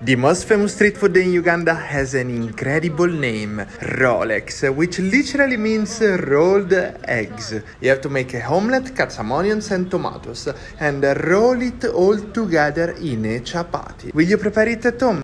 The most famous street food in Uganda has an incredible name, Rolex, which literally means rolled eggs. You have to make a omelette, cut some onions and tomatoes, and roll it all together in a chapati. Will you prepare it at home?